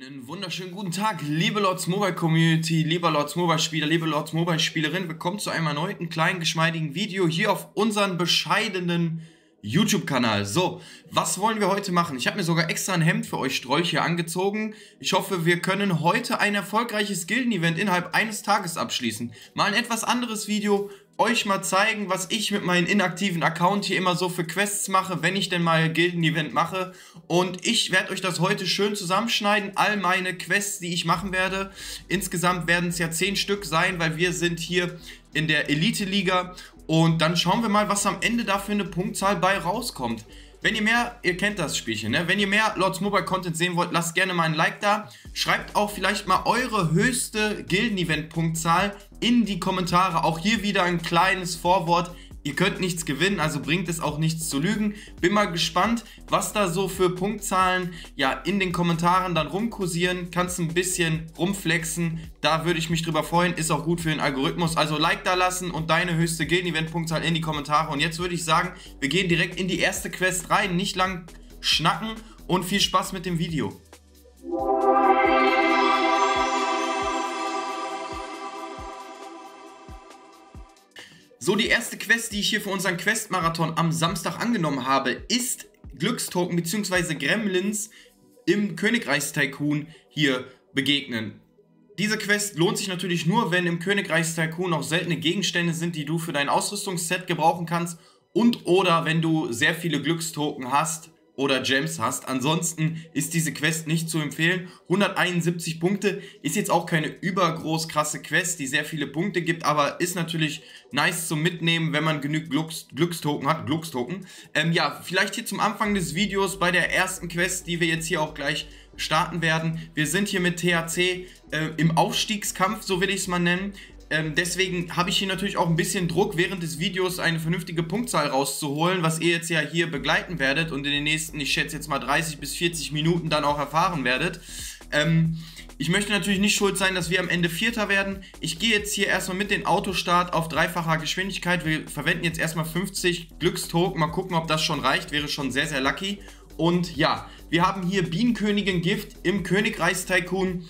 Einen wunderschönen guten Tag, liebe Lords Mobile Community, lieber Lords Mobile Spieler, liebe Lords Mobile Spielerin. Willkommen zu einem erneuten kleinen, geschmeidigen Video hier auf unserem bescheidenen YouTube-Kanal. So, was wollen wir heute machen? Ich habe mir sogar extra ein Hemd für euch Strolch hier angezogen. Ich hoffe, wir können heute ein erfolgreiches Gilden-Event innerhalb eines Tages abschließen. Mal ein etwas anderes Video, euch mal zeigen, was ich mit meinem inaktiven Account hier immer so für Quests mache, wenn ich denn mal Gilden-Event mache. Und ich werde euch das heute schön zusammenschneiden, all meine Quests, die ich machen werde. Insgesamt werden es ja 10 Stück sein, weil wir sind hier in der Elite-Liga. Und dann schauen wir mal, was am Ende da für eine Punktzahl bei rauskommt. Wenn ihr mehr, ihr kennt das Spielchen, ne? Wenn ihr mehr Lords Mobile Content sehen wollt, lasst gerne mal ein Like da. Schreibt auch vielleicht mal eure höchste Gilden-Event-Punktzahl in die Kommentare. Auch hier wieder ein kleines Vorwort. Ihr könnt nichts gewinnen, also bringt es auch nichts zu lügen. Bin mal gespannt, was da so für Punktzahlen ja in den Kommentaren dann rumkursieren. Kannst ein bisschen rumflexen, da würde ich mich drüber freuen. Ist auch gut für den Algorithmus. Also Like da lassen und deine höchste Gilden-Event-Punktzahl in die Kommentare. Und jetzt würde ich sagen, wir gehen direkt in die erste Quest rein. Nicht lang schnacken und viel Spaß mit dem Video. So, die erste Quest, die ich hier für unseren Quest-Marathon am Samstag angenommen habe, ist Glückstoken bzw. Gremlins im Königreichs-Tycoon hier begegnen. Diese Quest lohnt sich natürlich nur, wenn im Königreichs-Tycoon noch seltene Gegenstände sind, die du für dein Ausrüstungsset gebrauchen kannst und oder wenn du sehr viele Glückstoken hast oder Gems hast. Ansonsten ist diese Quest nicht zu empfehlen. 171 Punkte ist jetzt auch keine übergroß krasse Quest, die sehr viele Punkte gibt, aber ist natürlich nice zum Mitnehmen, wenn man genügend Glückstoken hat. Ja, vielleicht hier zum Anfang des Videos bei der ersten Quest, die wir jetzt hier auch gleich starten werden. Wir sind hier mit THC im Aufstiegskampf, so will ich es mal nennen. Deswegen habe ich hier natürlich auch ein bisschen Druck, während des Videos eine vernünftige Punktzahl rauszuholen, was ihr jetzt ja hier begleiten werdet und in den nächsten, ich schätze jetzt mal 30 bis 40 Minuten dann auch erfahren werdet. Ich möchte natürlich nicht schuld sein, dass wir am Ende Vierter werden. Ich gehe jetzt hier erstmal mit dem Autostart auf dreifacher Geschwindigkeit. Wir verwenden jetzt erstmal 50 Glückstoken. Mal gucken, ob das schon reicht. Wäre schon sehr, sehr lucky. Und ja, wir haben hier Bienenkönigin Gift im Königreichs-Tycoon.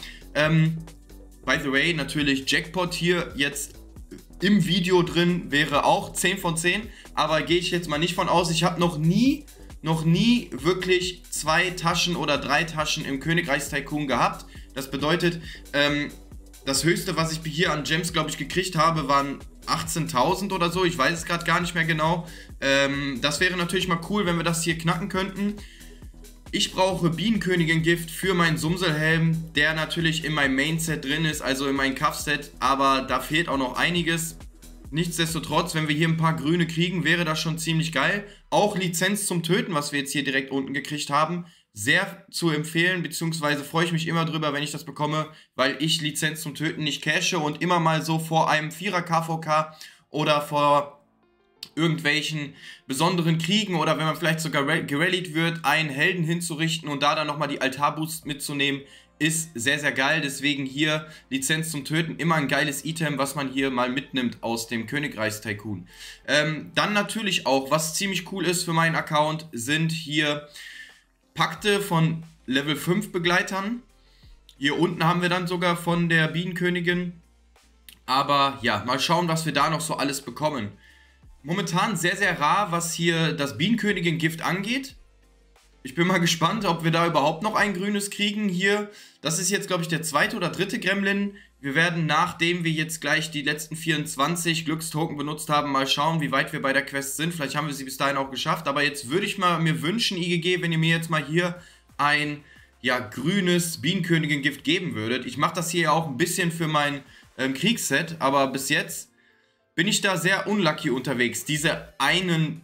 By the way, natürlich Jackpot hier jetzt im Video drin wäre auch 10 von 10, aber gehe ich jetzt mal nicht von aus. Ich habe noch nie wirklich 2 Taschen oder 3 Taschen im Königreichs-Tycoon gehabt. Das bedeutet, das höchste, was ich hier an Gems, glaube ich, gekriegt habe, waren 18.000 oder so. Ich weiß es gerade gar nicht mehr genau. Das wäre natürlich mal cool, wenn wir das hier knacken könnten. Ich brauche Bienenkönigin-Gift für meinen Sumselhelm, der natürlich in meinem Main-Set drin ist, also in meinem Cuff-Set, aber da fehlt auch noch einiges. Nichtsdestotrotz, wenn wir hier ein paar grüne kriegen, wäre das schon ziemlich geil. Auch Lizenz zum Töten, was wir jetzt hier direkt unten gekriegt haben, sehr zu empfehlen, beziehungsweise freue ich mich immer drüber, wenn ich das bekomme, weil ich Lizenz zum Töten nicht cache und immer mal so vor einem 4er KVK oder vor irgendwelchen besonderen Kriegen oder wenn man vielleicht sogar gerallied wird, einen Helden hinzurichten und da dann nochmal die Altarboost mitzunehmen, ist sehr, sehr geil. Deswegen hier Lizenz zum Töten, immer ein geiles Item, was man hier mal mitnimmt aus dem Königreichs-Tycoon. Dann natürlich auch, was ziemlich cool ist für meinen Account, sind hier Pakte von Level 5 Begleitern. Hier unten haben wir dann sogar von der Bienenkönigin. Aber ja, mal schauen, was wir da noch so alles bekommen. Momentan sehr, sehr rar, was hier das Bienenkönigin-Gift angeht. Ich bin mal gespannt, ob wir da überhaupt noch ein grünes kriegen hier. Das ist jetzt, glaube ich, der 2. oder 3. Gremlin. Wir werden, nachdem wir jetzt gleich die letzten 24 Glückstoken benutzt haben, mal schauen, wie weit wir bei der Quest sind. Vielleicht haben wir sie bis dahin auch geschafft. Aber jetzt würde ich mal mir wünschen, IGG, wenn ihr mir jetzt mal hier ein ja, grünes Bienenkönigin-Gift geben würdet. Ich mache das hier ja auch ein bisschen für mein Kriegsset, aber bis jetzt bin ich da sehr unlucky unterwegs. Diese einen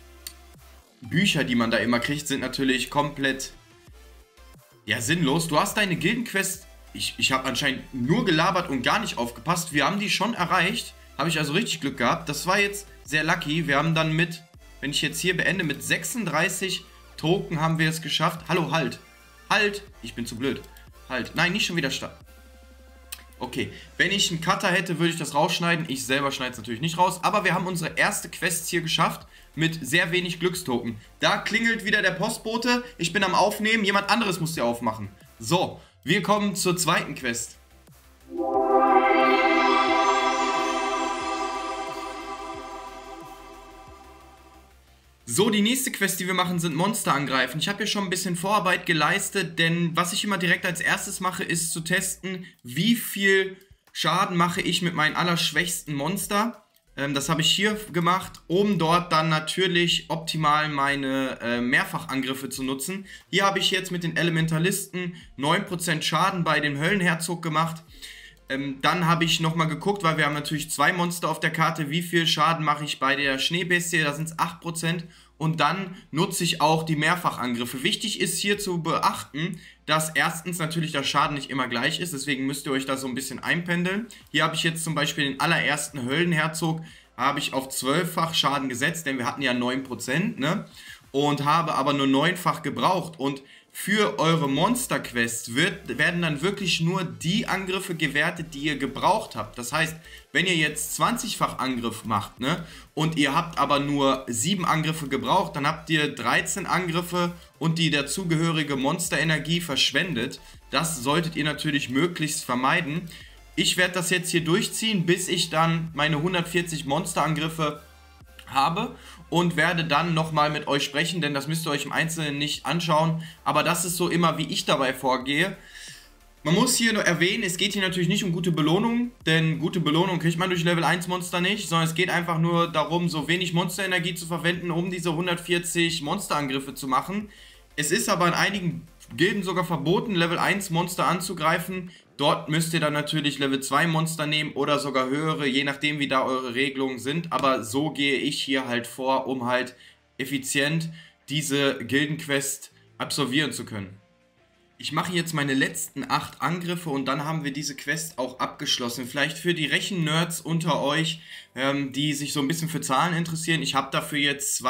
Bücher, die man da immer kriegt, sind natürlich komplett ja, sinnlos. Du hast deine Gildenquest, ich habe anscheinend nur gelabert und gar nicht aufgepasst. Wir haben die schon erreicht, habe ich also richtig Glück gehabt. Das war jetzt sehr lucky. Wir haben dann mit, wenn ich jetzt hier beende, mit 36 Token haben wir es geschafft. Hallo, halt. Halt, ich bin zu blöd. Halt, nein, nicht schon wieder starten. Okay, wenn ich einen Cutter hätte, würde ich das rausschneiden. Ich selber schneide es natürlich nicht raus. Aber wir haben unsere erste Quest hier geschafft mit sehr wenig Glückstoken. Da klingelt wieder der Postbote. Ich bin am Aufnehmen. Jemand anderes muss die aufmachen. So, Wir kommen zur zweiten Quest. So, die nächste Quest, die wir machen, sind Monster angreifen. Ich habe hier schon ein bisschen Vorarbeit geleistet, denn was ich immer direkt als erstes mache, ist zu testen, wie viel Schaden mache ich mit meinen allerschwächsten Monster. Das habe ich hier gemacht, um dort dann natürlich optimal meine Mehrfachangriffe zu nutzen. Hier habe ich jetzt mit den Elementalisten 9% Schaden bei dem Höllenherzog gemacht. Dann habe ich nochmal geguckt, weil wir haben natürlich 2 Monster auf der Karte, wie viel Schaden mache ich bei der Schneebestie, da sind es 8%. Und dann nutze ich auch die Mehrfachangriffe. Wichtig ist hier zu beachten, dass erstens natürlich der Schaden nicht immer gleich ist, deswegen müsst ihr euch da so ein bisschen einpendeln. Hier habe ich jetzt zum Beispiel den allerersten Höllenherzog, habe ich auf 12-fach Schaden gesetzt, denn wir hatten ja 9%, ne? Und habe aber nur 9-fach gebraucht. Und für eure Monster-Quest werden dann wirklich nur die Angriffe gewertet, die ihr gebraucht habt. Das heißt, wenn ihr jetzt 20-fach Angriff macht, ne, und ihr habt aber nur 7 Angriffe gebraucht, dann habt ihr 13 Angriffe und die dazugehörige Monsterenergie verschwendet. Das solltet ihr natürlich möglichst vermeiden. Ich werde das jetzt hier durchziehen, bis ich dann meine 140 Monsterangriffe habe und werde dann nochmal mit euch sprechen, denn das müsst ihr euch im Einzelnen nicht anschauen, aber das ist so immer, wie ich dabei vorgehe. Man muss hier nur erwähnen, es geht hier natürlich nicht um gute Belohnung, denn gute Belohnung kriegt man durch Level 1 Monster nicht, sondern es geht einfach nur darum, so wenig Monsterenergie zu verwenden, um diese 140 Monsterangriffe zu machen. Es ist aber in einigen Gilden sogar verboten, Level 1 Monster anzugreifen. Dort müsst ihr dann natürlich Level 2 Monster nehmen oder sogar höhere, je nachdem wie da eure Regelungen sind. Aber so gehe ich hier halt vor, um halt effizient diese Gildenquest absolvieren zu können. Ich mache jetzt meine letzten 8 Angriffe und dann haben wir diese Quest auch abgeschlossen. Vielleicht für die Rechen-Nerds unter euch, die sich so ein bisschen für Zahlen interessieren. Ich habe dafür jetzt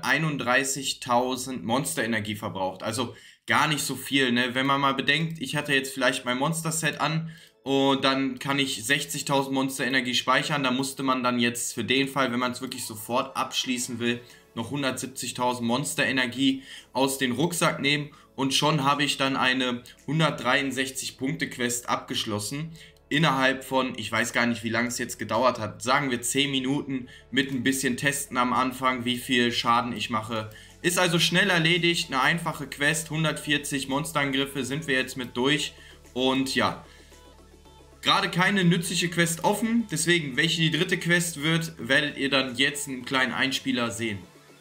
231.000 Monsterenergie verbraucht. Also gar nicht so viel, ne? Wenn man mal bedenkt, ich hatte jetzt vielleicht mein Monster-Set an und dann kann ich 60.000 Monsterenergie speichern. Da musste man dann jetzt für den Fall, wenn man es wirklich sofort abschließen will, noch 170.000 Monsterenergie aus dem Rucksack nehmen. Und schon habe ich dann eine 163-Punkte-Quest abgeschlossen. Innerhalb von, ich weiß gar nicht, wie lange es jetzt gedauert hat, sagen wir 10 Minuten mit ein bisschen Testen am Anfang, wie viel Schaden ich mache. Ist also schnell erledigt, eine einfache Quest, 140 Monsterangriffe sind wir jetzt mit durch. Und ja, gerade keine nützliche Quest offen, deswegen, welche die dritte Quest wird, werdet ihr dann jetzt einen kleinen Einspieler sehen.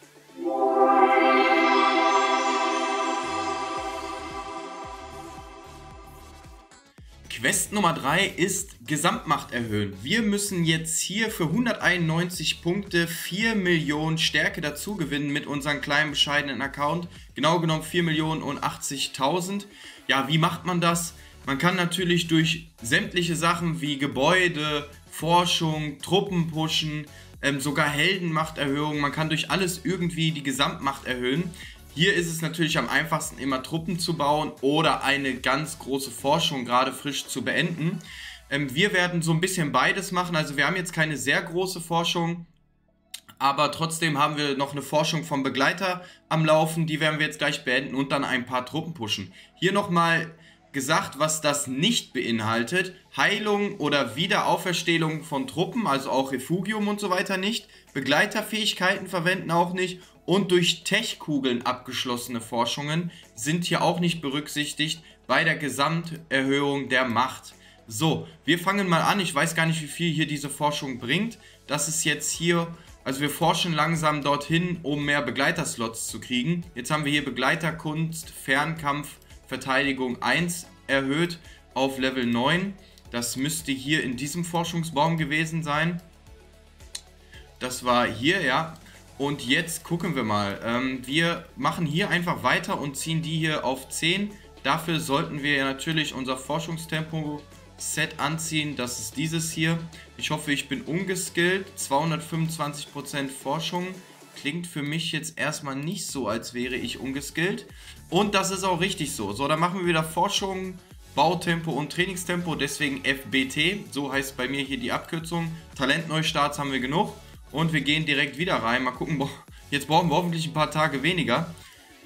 Quest Nummer 3 ist Gesamtmacht erhöhen. Wir müssen jetzt hier für 191 Punkte 4 Millionen Stärke dazu gewinnen mit unserem kleinen bescheidenen Account. Genau genommen 4.080.000. Ja, wie macht man das? Man kann natürlich durch sämtliche Sachen wie Gebäude, Forschung, Truppen pushen, sogar Heldenmachterhöhung. Man kann durch alles irgendwie die Gesamtmacht erhöhen. Hier ist es natürlich am einfachsten, immer Truppen zu bauen oder eine ganz große Forschung gerade frisch zu beenden. Wir werden so ein bisschen beides machen. Also wir haben jetzt keine sehr große Forschung, aber trotzdem haben wir noch eine Forschung vom Begleiter am Laufen. Die werden wir jetzt gleich beenden und dann ein paar Truppen pushen. Hier nochmal gesagt, was das nicht beinhaltet. Heilung oder Wiederauferstehung von Truppen, also auch Refugium und so weiter nicht. Begleiterfähigkeiten verwenden auch nicht. Und durch Tech-Kugeln abgeschlossene Forschungen sind hier auch nicht berücksichtigt bei der Gesamterhöhung der Macht. So, wir fangen mal an. Ich weiß gar nicht, wie viel hier diese Forschung bringt. Das ist jetzt hier, also wir forschen langsam dorthin, um mehr Begleiterslots zu kriegen. Jetzt haben wir hier Begleiterkunst, Fernkampf, Verteidigung 1 erhöht auf Level 9. Das müsste hier in diesem Forschungsbaum gewesen sein. Das war hier, ja. Und jetzt gucken wir mal. Wir machen hier einfach weiter und ziehen die hier auf 10. Dafür sollten wir natürlich unser Forschungstempo-Set anziehen. Das ist dieses hier. Ich hoffe, ich bin ungeskillt. 225% Forschung. Klingt für mich jetzt erstmal nicht so, als wäre ich ungeskillt. Und das ist auch richtig so. So, dann machen wir wieder Forschung, Bautempo und Trainingstempo. Deswegen FBT. So heißt bei mir hier die Abkürzung. Talentneustarts haben wir genug. Und wir gehen direkt wieder rein. Mal gucken, jetzt brauchen wir hoffentlich ein paar Tage weniger.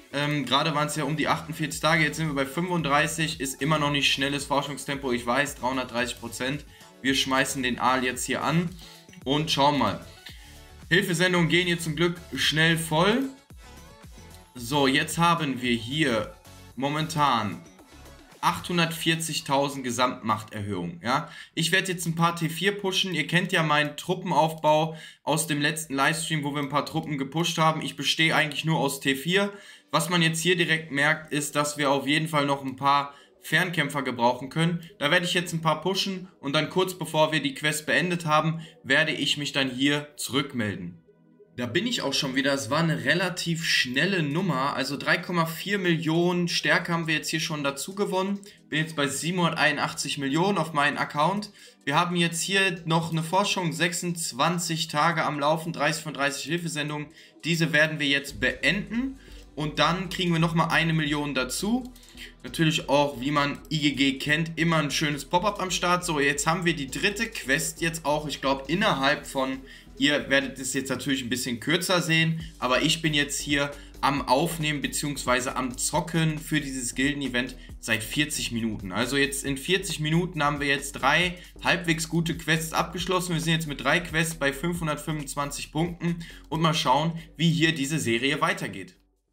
Gerade waren es ja um die 48 Tage, jetzt sind wir bei 35, ist immer noch nicht schnelles Forschungstempo, ich weiß, 330%. Wir schmeißen den Aal jetzt hier an und schauen mal. Hilfesendungen gehen hier zum Glück schnell voll. So, jetzt haben wir hier momentan 840.000 Gesamtmachterhöhung, ja. Ich werde jetzt ein paar T4 pushen. Ihr kennt ja meinen Truppenaufbau aus dem letzten Livestream, wo wir ein paar Truppen gepusht haben. Ich bestehe eigentlich nur aus T4. Was man jetzt hier direkt merkt, ist, dass wir auf jeden Fall noch ein paar Fernkämpfer gebrauchen können. Da werde ich jetzt ein paar pushen und dann kurz bevor wir die Quest beendet haben, werde ich mich dann hier zurückmelden. Da bin ich auch schon wieder, es war eine relativ schnelle Nummer, also 3,4 Millionen Stärke haben wir jetzt hier schon dazu gewonnen. Bin jetzt bei 781 Millionen auf meinen Account. Wir haben jetzt hier noch eine Forschung, 26 Tage am Laufen, 30 von 30 Hilfesendungen. Diese werden wir jetzt beenden und dann kriegen wir nochmal 1 Million dazu. Natürlich auch, wie man IGG kennt, immer ein schönes Pop-Up am Start. So, jetzt haben wir die dritte Quest jetzt auch, ich glaube innerhalb von... Ihr werdet es jetzt natürlich ein bisschen kürzer sehen, aber ich bin jetzt hier am Aufnehmen bzw. am Zocken für dieses Gilden-Event seit 40 Minuten. Also jetzt in 40 Minuten haben wir jetzt 3 halbwegs gute Quests abgeschlossen. Wir sind jetzt mit 3 Quests bei 525 Punkten und mal schauen, wie hier diese Serie weitergeht.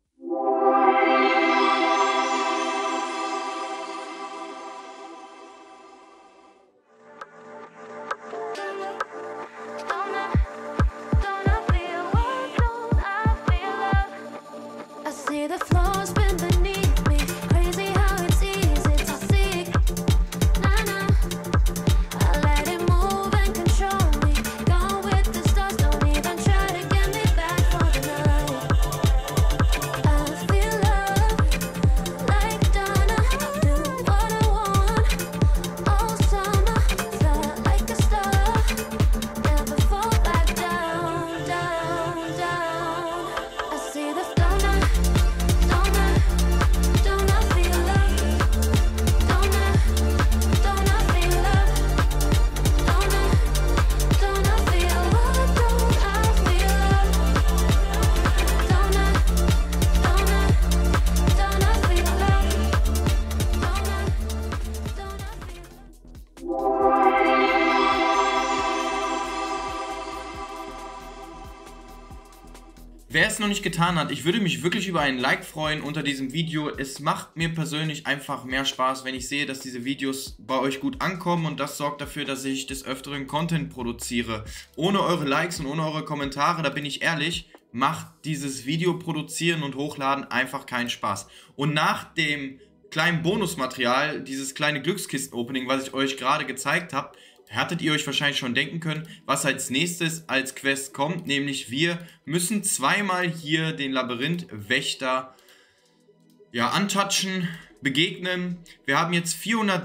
Wer es noch nicht getan hat, ich würde mich wirklich über ein Like freuen unter diesem Video. Es macht mir persönlich einfach mehr Spaß, wenn ich sehe, dass diese Videos bei euch gut ankommen und das sorgt dafür, dass ich des Öfteren Content produziere. Ohne eure Likes und ohne eure Kommentare, da bin ich ehrlich, macht dieses Video produzieren und hochladen einfach keinen Spaß. Und nach dem kleinen Bonusmaterial, dieses kleine Glückskisten-Opening, was ich euch gerade gezeigt habe, hattet ihr euch wahrscheinlich schon denken können, was als nächstes als Quest kommt, nämlich wir müssen zweimal hier den Labyrinthwächter antatschen, begegnen. Wir haben jetzt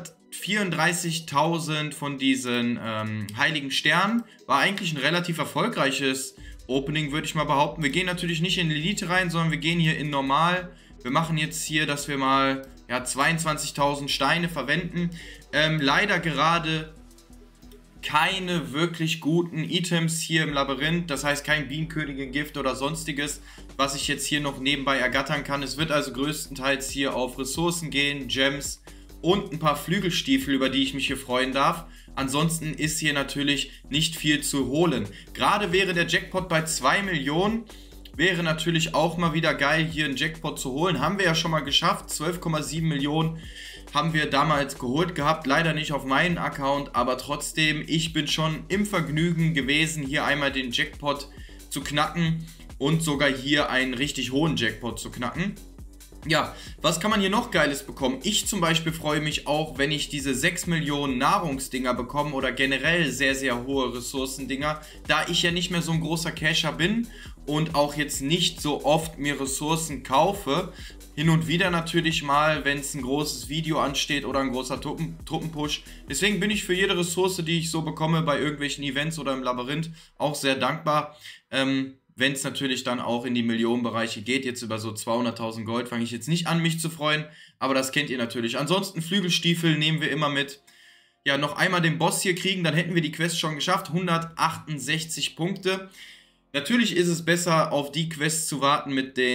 434.000 von diesen heiligen Sternen. War eigentlich ein relativ erfolgreiches Opening, würde ich mal behaupten. Wir gehen natürlich nicht in Elite rein, sondern wir gehen hier in Normal. Wir machen jetzt hier, dass wir mal 22.000 Steine verwenden. Leider gerade keine wirklich guten Items hier im Labyrinth, das heißt kein Bienenkönigin-Gift oder sonstiges, was ich jetzt hier noch nebenbei ergattern kann. Es wird also größtenteils hier auf Ressourcen gehen, Gems und ein paar Flügelstiefel, über die ich mich hier freuen darf. Ansonsten ist hier natürlich nicht viel zu holen. Gerade wäre der Jackpot bei 2 Millionen, wäre natürlich auch mal wieder geil, hier einen Jackpot zu holen. Haben wir ja schon mal geschafft, 12,7 Millionen haben wir damals geholt gehabt, leider nicht auf meinen Account, aber trotzdem, ich bin schon im Vergnügen gewesen, hier einmal den Jackpot zu knacken und sogar hier einen richtig hohen Jackpot zu knacken. Ja, was kann man hier noch Geiles bekommen? Ich zum Beispiel freue mich auch, wenn ich diese 6 Millionen Nahrungsdinger bekomme oder generell sehr, sehr hohe Ressourcendinger, da ich ja nicht mehr so ein großer Casher bin und auch jetzt nicht so oft mir Ressourcen kaufe. Hin und wieder natürlich mal, wenn es ein großes Video ansteht oder ein großer Truppenpush. Deswegen bin ich für jede Ressource, die ich so bekomme bei irgendwelchen Events oder im Labyrinth, auch sehr dankbar. Wenn es natürlich dann auch in die Millionenbereiche geht, jetzt über so 200.000 Gold, fange ich jetzt nicht an, mich zu freuen, aber das kennt ihr natürlich. Ansonsten Flügelstiefel nehmen wir immer mit. Ja, noch einmal den Boss hier kriegen, dann hätten wir die Quest schon geschafft. 168 Punkte. Natürlich ist es besser, auf die Quest zu warten mit den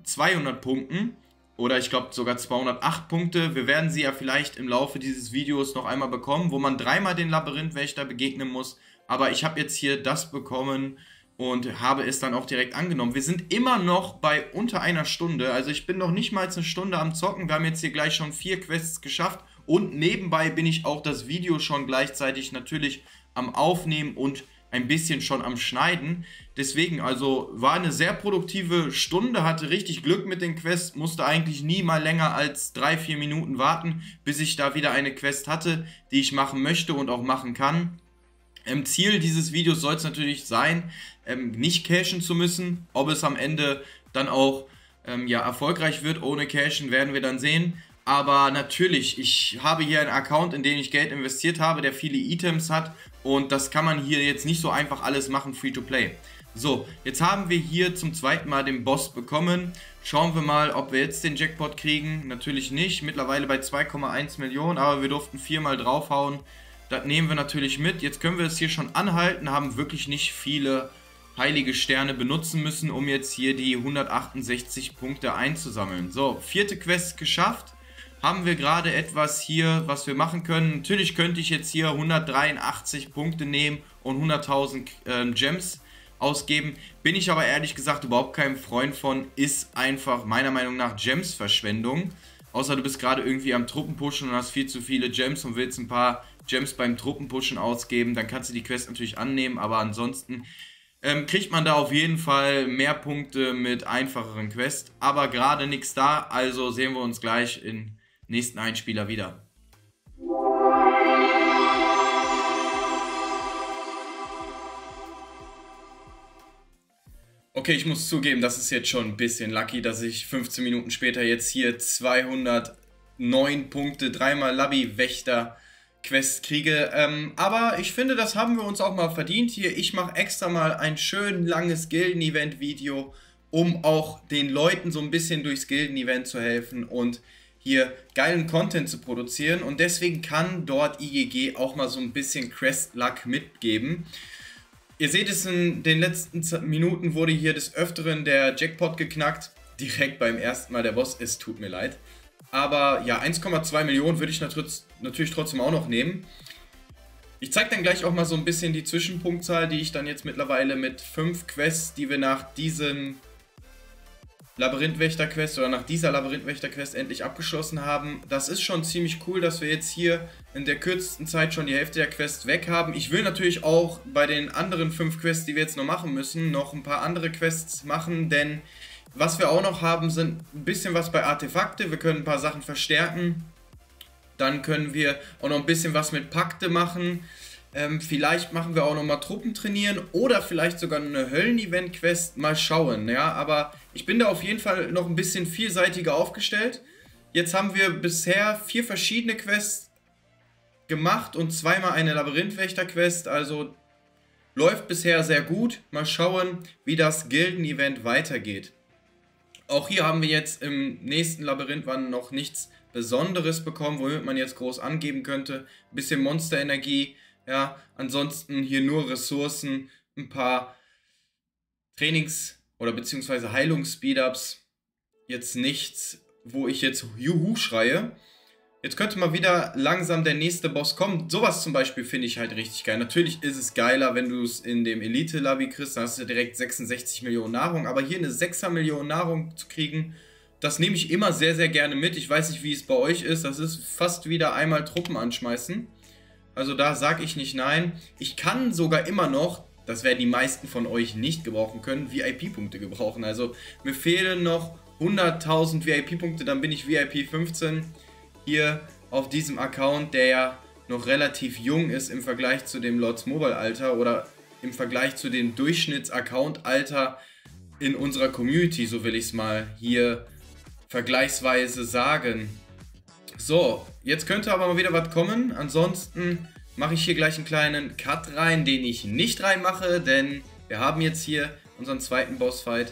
200 Punkten. Oder ich glaube sogar 208 Punkte. Wir werden sie ja vielleicht im Laufe dieses Videos noch einmal bekommen, wo man dreimal den Labyrinthwächter begegnen muss. Aber ich habe jetzt hier das bekommen und habe es dann auch direkt angenommen. Wir sind immer noch bei unter einer Stunde. Also ich bin noch nicht mal eine Stunde am Zocken. Wir haben jetzt hier gleich schon 4 Quests geschafft. Und nebenbei bin ich auch das Video schon gleichzeitig natürlich am Aufnehmen und ein bisschen schon am Schneiden. Deswegen, also war eine sehr produktive Stunde, hatte richtig Glück mit den Quests, musste eigentlich nie mal länger als 3-4 Minuten warten, bis ich da wieder eine Quest hatte, die ich machen möchte und auch machen kann. Ziel dieses Videos soll es natürlich sein, nicht cashen zu müssen. Ob es am Ende dann auch ja, erfolgreich wird ohne Cashen, werden wir dann sehen. Aber natürlich, ich habe hier einen Account, in den ich Geld investiert habe, der viele Items hat. Und das kann man hier jetzt nicht so einfach alles machen, Free-to-Play. So, jetzt haben wir hier zum zweiten Mal den Boss bekommen. Schauen wir mal, ob wir jetzt den Jackpot kriegen. Natürlich nicht, mittlerweile bei 2,1 Millionen, aber wir durften 4-mal draufhauen. Das nehmen wir natürlich mit. Jetzt können wir es hier schon anhalten, haben wirklich nicht viele heilige Sterne benutzen müssen, um jetzt hier die 168 Punkte einzusammeln. So, 4. Quest geschafft. Haben wir gerade etwas hier, was wir machen können. Natürlich könnte ich jetzt hier 183 Punkte nehmen und 100.000 Gems ausgeben. Bin ich aber ehrlich gesagt überhaupt kein Freund von. Ist einfach meiner Meinung nach Gems-Verschwendung. Außer du bist gerade irgendwie am Truppenpushen und hast viel zu viele Gems und willst ein paar Gems beim Truppenpushen ausgeben. Dann kannst du die Quest natürlich annehmen, aber ansonsten kriegt man da auf jeden Fall mehr Punkte mit einfacheren Quests. Aber gerade nichts da, also sehen wir uns gleich in nächsten Einspieler wieder. Okay, ich muss zugeben, das ist jetzt schon ein bisschen lucky, dass ich 15 Minuten später jetzt hier 209 Punkte, 3-mal Labby-Wächter Quest kriege. Aber ich finde, das haben wir uns auch mal verdient hier. Ich mache extra mal ein schön langes Gilden-Event-Video, um auch den Leuten so ein bisschen durchs Gilden-Event zu helfen und hier geilen Content zu produzieren, und deswegen kann dort IGG auch mal so ein bisschen Quest-Luck mitgeben. Ihr seht es, in den letzten Minuten wurde hier des Öfteren der Jackpot geknackt, direkt beim ersten Mal der Boss, es tut mir leid. Aber ja, 1,2 Millionen würde ich natürlich trotzdem auch noch nehmen. Ich zeige dann gleich auch mal so ein bisschen die Zwischenpunktzahl, die ich dann jetzt mittlerweile mit 5 Quests, die wir nach diesem Labyrinthwächter-Quest oder nach dieser Labyrinthwächter-Quest endlich abgeschlossen haben. Das ist schon ziemlich cool, dass wir jetzt hier in der kürzesten Zeit schon die Hälfte der Quests weg haben. Ich will natürlich auch bei den anderen 5 Quests, die wir jetzt noch machen müssen, noch ein paar andere Quests machen, denn was wir auch noch haben, sind ein bisschen was bei Artefakte. Wir können ein paar Sachen verstärken. Dann können wir auch noch ein bisschen was mit Pakte machen. Vielleicht machen wir auch noch mal Truppen trainieren oder vielleicht sogar eine Höllen-Event-Quest. Mal schauen, ja. Aber ich bin da auf jeden Fall noch ein bisschen vielseitiger aufgestellt. Jetzt haben wir bisher 4 verschiedene Quests gemacht und 2-mal eine Labyrinthwächter-Quest. Also läuft bisher sehr gut. Mal schauen, wie das Gilden-Event weitergeht. Auch hier haben wir jetzt im nächsten Labyrinthwand noch nichts Besonderes bekommen, womit man jetzt groß angeben könnte. Ein bisschen Monsterenergie. Ja, ansonsten hier nur Ressourcen, ein paar Trainings- oder beziehungsweise Heilungs-Speedups. Jetzt nichts, wo ich jetzt Juhu schreie. Jetzt könnte mal wieder langsam der nächste Boss kommen. Sowas zum Beispiel finde ich halt richtig geil. Natürlich ist es geiler, wenn du es in dem Elite-Lobby kriegst, dann hast du direkt 66 Millionen Nahrung. Aber hier eine 6er Million Nahrung zu kriegen, das nehme ich immer sehr, sehr gerne mit. Ich weiß nicht, wie es bei euch ist. Das ist fast wieder einmal Truppen anschmeißen. Also da sage ich nicht nein. Ich kann sogar immer noch, das werden die meisten von euch nicht gebrauchen können, VIP-Punkte gebrauchen. Also mir fehlen noch 100.000 VIP-Punkte, dann bin ich VIP 15 hier auf diesem Account, der ja noch relativ jung ist im Vergleich zu dem Lords Mobile Alter oder im Vergleich zu dem Durchschnitts-Account-Alter in unserer Community, so will ich es mal hier vergleichsweise sagen. So, jetzt könnte aber mal wieder was kommen. Ansonsten mache ich hier gleich einen kleinen Cut rein, den ich nicht reinmache, denn wir haben jetzt hier unseren zweiten Bossfight.